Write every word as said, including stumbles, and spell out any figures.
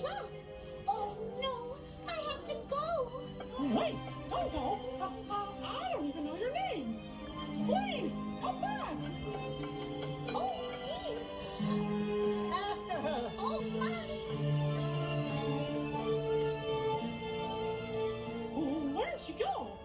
clock. Oh, no, I have to go. Wait, don't go. Uh, uh, I don't even know your name. Please, come back. Oh, dear. After her. Oh, my. Where'd she go?